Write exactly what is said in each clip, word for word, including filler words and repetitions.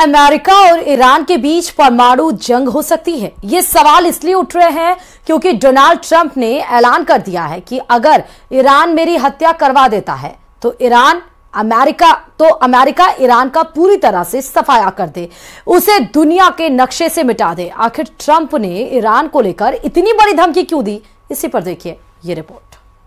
America और Iran के बीच परमाणु जंग हो सकती है? ये सवाल इसलिए उठ रहे हैं क्योंकि डोनाल्ड ट्रंप ने ऐलान कर दिया है कि अगर ईरान मेरी हत्या करवा देता है तो ईरान अमेरिका तो अमेरिका ईरान का पूरी तरह से सफाया कर दे, उसे दुनिया के नक्शे से मिटा दे। आखिर ट्रंप ने ईरान को लेकर इतनी बड़ी धमकी क्यों दी, इसी पर देखिए ये रिपोर्ट।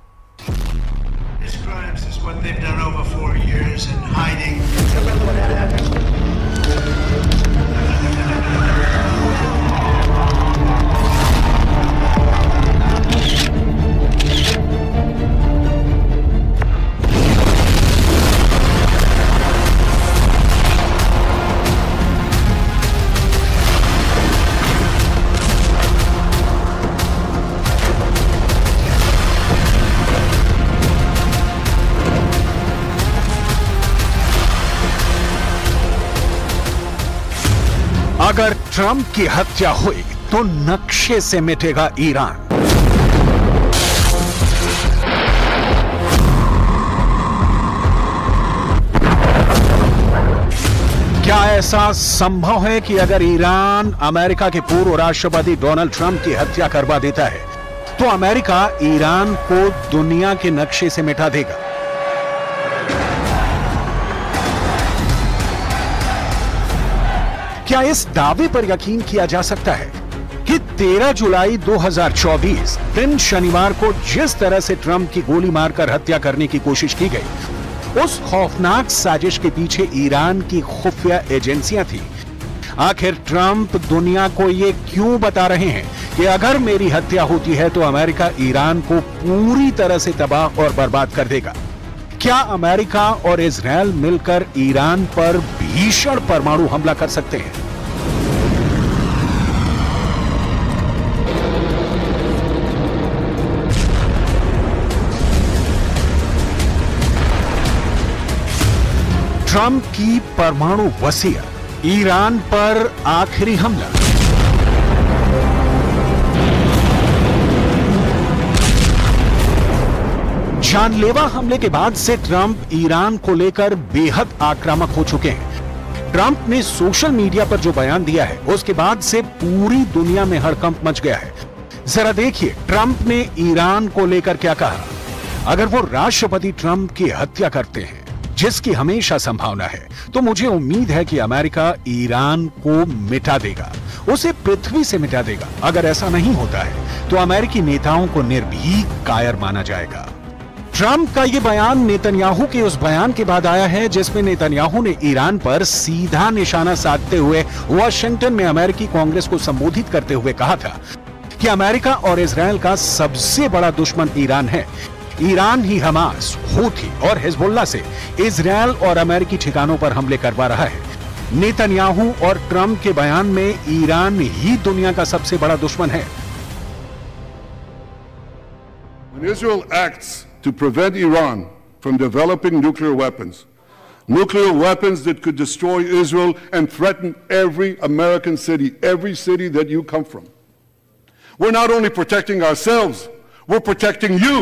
अगर ट्रंप की हत्या हुई तो नक्शे से मिटेगा ईरान। क्या ऐसा संभव है कि अगर ईरान अमेरिका के पूर्व राष्ट्रपति डोनाल्ड ट्रंप की हत्या करवा देता है तो अमेरिका ईरान को दुनिया के नक्शे से मिटा देगा? क्या इस दावे पर यकीन किया जा सकता है कि तेरह जुलाई दो हज़ार चौबीस दिन शनिवार को जिस तरह से ट्रंप की गोली मारकर हत्या करने की कोशिश की गई, उस खौफनाक साजिश के पीछे ईरान की खुफिया एजेंसियां थी? आखिर ट्रंप दुनिया को यह क्यों बता रहे हैं कि अगर मेरी हत्या होती है तो अमेरिका ईरान को पूरी तरह से तबाह और बर्बाद कर देगा? क्या अमेरिका और इजरायल मिलकर ईरान पर भीषण परमाणु हमला कर सकते हैं? ट्रंप की परमाणु वसीयत, ईरान पर आखिरी हमला। जानलेवा हमले के बाद से ट्रंप ईरान को लेकर बेहद आक्रामक हो चुके हैं। ट्रंप ने सोशल मीडिया पर जो बयान दिया है उसके बाद से पूरी दुनिया में हड़कंप मच गया है। जरा देखिए ट्रंप ने ईरान को लेकर क्या कहा। अगर वो राष्ट्रपति ट्रंप की हत्या करते हैं, जिसकी हमेशा संभावना है, तो मुझे उम्मीद है कि अमेरिका ईरान को मिटा देगा, उसे पृथ्वी से मिटा देगा। अगर ऐसा नहीं होता है तो अमेरिकी नेताओं को निर्भीक कायर माना जाएगा। ट्रंप का यह बयान नेतन्याहू के उस बयान के बाद आया है जिसमें नेतन्याहू ने ईरान पर सीधा निशाना साधते हुए वाशिंगटन में अमेरिकी कांग्रेस को संबोधित करते हुए कहा था कि अमेरिका और इजरायल का सबसे बड़ा दुश्मन ईरान है। ईरान ही हमास, हूथी और हिजबुल्लाह से इजरायल और अमेरिकी ठिकानों पर हमले करवा रहा है। नेतन्याहू और ट्रंप के बयान में ईरान ही दुनिया का सबसे बड़ा दुश्मन है। When Israel acts to prevent Iran from developing nuclear weapons, nuclear weapons that could destroy Israel and threaten every American city, every city that you come from. We're not only protecting ourselves, we're protecting you.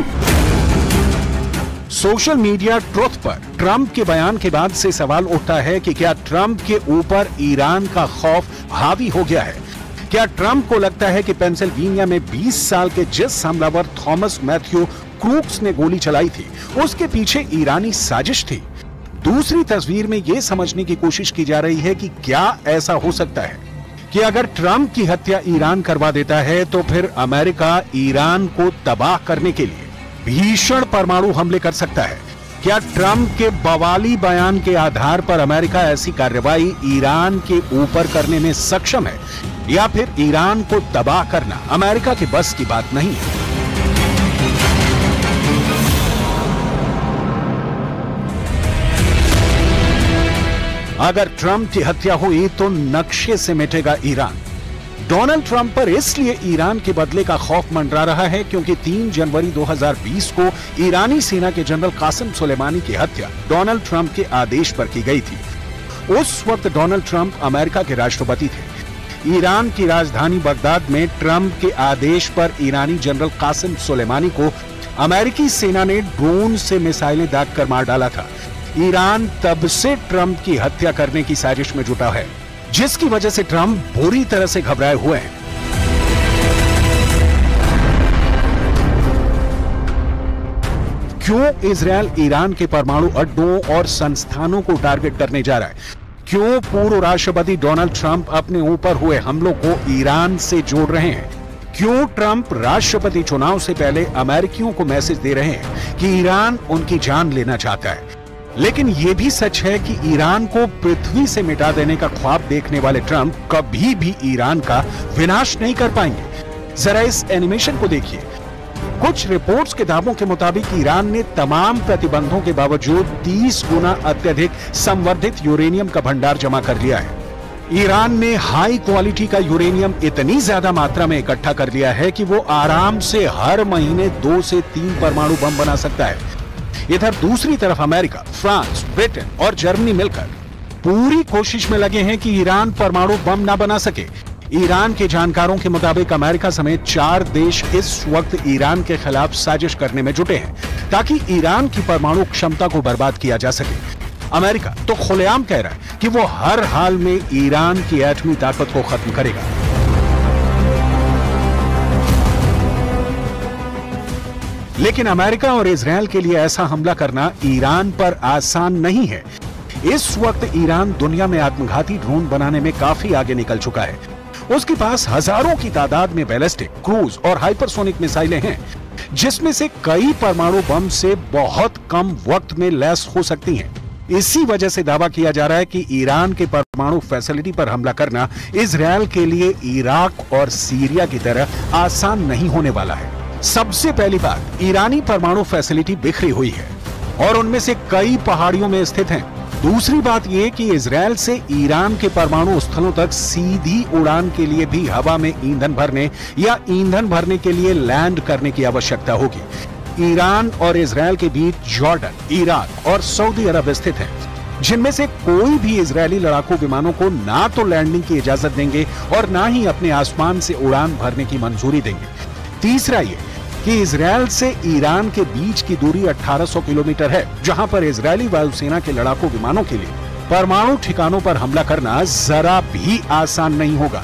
Social media Truth पर Trump के बयान के बाद से सवाल उठता है कि क्या ट्रंप के ऊपर ईरान का खौफ हावी हो गया है? क्या ट्रंप को लगता है कि पेंसिल्वेनिया में बीस साल के जिस हमलावर थॉमस मैथ्यू क्रूक्स ने गोली चलाई थी उसके पीछे ईरानी साजिश थी? दूसरी तस्वीर में यह समझने की कोशिश की जा रही है कि क्या ऐसा हो सकता है कि अगर ट्रंप की हत्या ईरान करवा देता है तो फिर अमेरिका ईरान को तबाह करने के लिए भीषण परमाणु हमले कर सकता है? क्या ट्रंप के बवाली बयान के आधार पर अमेरिका ऐसी कार्रवाई ईरान के ऊपर करने में सक्षम है, या फिर ईरान को तबाह करना अमेरिका के बस की बात नहीं है? अगर ट्रंप की हत्या हुई तो नक्शे से मिटेगा ईरान। डोनाल्ड ट्रंप पर इसलिए ईरान के बदले का खौफ मंडरा रहा है क्योंकि तीन जनवरी दो हज़ार बीस को ईरानी सेना के जनरल कासिम सुलेमानी की हत्या डोनाल्ड ट्रंप के आदेश पर की गई थी। उस वक्त डोनाल्ड ट्रंप अमेरिका के राष्ट्रपति थे। ईरान की राजधानी बगदाद में ट्रंप के आदेश पर ईरानी जनरल कासिम सुलेमानी को अमेरिकी सेना ने ड्रोन से मिसाइलें दागकर मार डाला था। ईरान तब से ट्रंप की हत्या करने की साजिश में जुटा है, जिसकी वजह से ट्रंप बुरी तरह से घबराए हुए हैं। क्यों इजरायल ईरान के परमाणु अड्डों और संस्थानों को टारगेट करने जा रहा है? क्यों पूर्व राष्ट्रपति डोनाल्ड ट्रंप अपने ऊपर हुए हमलों को ईरान से जोड़ रहे हैं? क्यों ट्रंप राष्ट्रपति चुनाव से पहले अमेरिकियों को मैसेज दे रहे हैं कि ईरान उनकी जान लेना चाहता है? लेकिन यह भी सच है कि ईरान को पृथ्वी से मिटा देने का ख्वाब देखने वाले ट्रंप कभी भी ईरान का विनाश नहीं कर पाएंगे। जरा इस एनिमेशन को देखिए। कुछ रिपोर्ट्स के दावों के मुताबिक ईरान ने तमाम प्रतिबंधों के बावजूद तीस गुना अत्यधिक संवर्धित यूरेनियम का भंडार जमा कर लिया है। ईरान ने हाई क्वालिटी का यूरेनियम इतनी ज्यादा मात्रा में इकट्ठा कर लिया है कि वो आराम से हर महीने दो से तीन परमाणु बम बना सकता है। इधर दूसरी तरफ अमेरिका, फ्रांस, ब्रिटेन और जर्मनी मिलकर पूरी कोशिश में लगे हैं कि ईरान परमाणु बम ना बना सके। ईरान के जानकारों के मुताबिक अमेरिका समेत चार देश इस वक्त ईरान के खिलाफ साजिश करने में जुटे हैं ताकि ईरान की परमाणु क्षमता को बर्बाद किया जा सके। अमेरिका तो खुलेआम कह रहा है कि वो हर हाल में ईरान की एटमी ताकत को खत्म करेगा। लेकिन अमेरिका और इजरायल के लिए ऐसा हमला करना ईरान पर आसान नहीं है। इस वक्त ईरान दुनिया में आत्मघाती ड्रोन बनाने में काफी आगे निकल चुका है। उसके पास हजारों की तादाद में बैलिस्टिक, क्रूज और हाइपरसोनिक मिसाइलें हैं, जिसमें से कई परमाणु बम से बहुत कम वक्त में लैस हो सकती हैं। इसी वजह से दावा किया जा रहा है कि ईरान के परमाणु फैसिलिटी पर हमला करना इजरायल के लिए इराक और सीरिया की तरह आसान नहीं होने वाला है। सबसे पहली बात, ईरानी परमाणु फैसिलिटी बिखरी हुई है और उनमें से कई पहाड़ियों में स्थित हैं। दूसरी बात यह कि इजरायल से ईरान के परमाणु स्थलों तक सीधी उड़ान के लिए भी हवा में ईंधन भरने या ईंधन भरने के लिए लैंड करने की आवश्यकता होगी। ईरान और इजरायल के बीच जॉर्डन, इराक और सऊदी अरब स्थित हैं, जिनमें से कोई भी इजरायली लड़ाकू विमानों को ना तो लैंडिंग की इजाजत देंगे और ना ही अपने आसमान से उड़ान भरने की मंजूरी देंगे। तीसरा ये कि इजरायल से ईरान के बीच की दूरी अठारह सौ किलोमीटर है, जहां पर इजरायली वायुसेना के लड़ाकू विमानों के लिए परमाणु ठिकानों पर हमला करना जरा भी आसान नहीं होगा।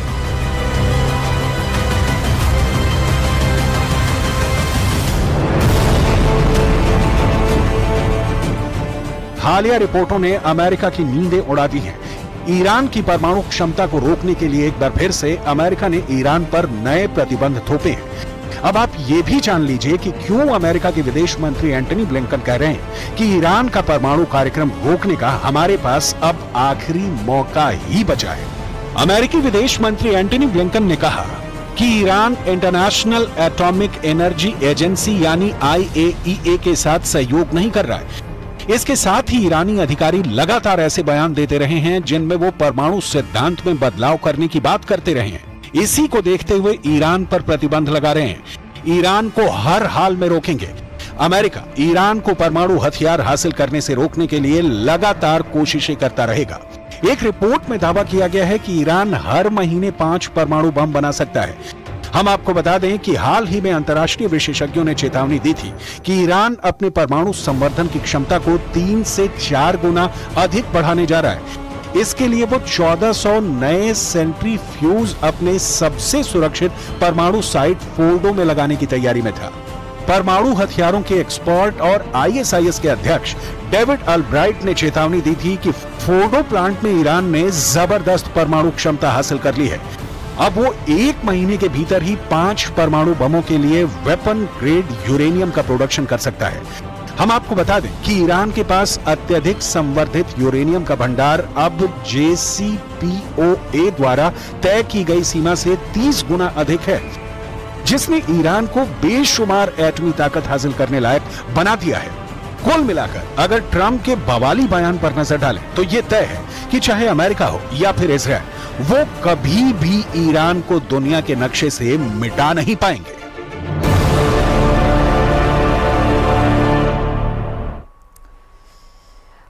हालिया रिपोर्टों ने अमेरिका की नींदें उड़ा दी हैं। ईरान की परमाणु क्षमता को रोकने के लिए एक बार फिर से अमेरिका ने ईरान पर नए प्रतिबंध थोपे हैं। अब आप ये भी जान लीजिए कि क्यों अमेरिका के विदेश मंत्री एंटनी ब्लिंकन कह रहे हैं कि ईरान का परमाणु कार्यक्रम रोकने का हमारे पास अब आखिरी मौका ही बचा है। अमेरिकी विदेश मंत्री एंटनी ब्लिंकन ने कहा कि Iran International Atomic Energy Agency यानी आई ए ई ए के साथ सहयोग नहीं कर रहा है। इसके साथ ही ईरानी अधिकारी लगातार ऐसे बयान देते रहे हैं जिनमें वो परमाणु सिद्धांत में बदलाव करने की बात करते रहे हैं। इसी को देखते हुए ईरान पर प्रतिबंध लगा रहे हैं। ईरान को हर हाल में रोकेंगे। अमेरिका ईरान को परमाणु हथियार हासिल करने से रोकने के लिए लगातार कोशिशें करता रहेगा। एक रिपोर्ट में दावा किया गया है कि ईरान हर महीने पांच परमाणु बम बना सकता है। हम आपको बता दें कि हाल ही में अंतर्राष्ट्रीय विशेषज्ञों ने चेतावनी दी थी कि ईरान अपने परमाणु संवर्धन की क्षमता को तीन से चार गुना अधिक बढ़ाने जा रहा है। इसके लिए वो चौदह सौ नए सेंट्रीफ्यूज अपने सबसे सुरक्षित परमाणु साइट फोर्डो में लगाने की तैयारी में था। परमाणु हथियारों के एक्सपर्ट और आई एस आई एस के अध्यक्ष डेविड अल्ब्राइट ने चेतावनी दी थी कि फोर्डो प्लांट में ईरान ने जबरदस्त परमाणु क्षमता हासिल कर ली है। अब वो एक महीने के भीतर ही पांच परमाणु बमों के लिए वेपन ग्रेड यूरेनियम का प्रोडक्शन कर सकता है। हम आपको बता दें कि ईरान के पास अत्यधिक संवर्धित यूरेनियम का भंडार अब जे सी पी ओ ए द्वारा तय की गई सीमा से तीस गुना अधिक है, जिसने ईरान को बेशुमार एटमी ताकत हासिल करने लायक बना दिया है। कुल मिलाकर अगर ट्रंप के बवाली बयान पर नजर डालें तो यह तय है कि चाहे अमेरिका हो या फिर इजरायल, वो कभी भी ईरान को दुनिया के नक्शे से मिटा नहीं पाएंगे।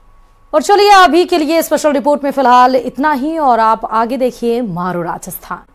और चलिए अभी के लिए स्पेशल रिपोर्ट में फिलहाल इतना ही, और आप आगे देखिए मारो राजस्थान।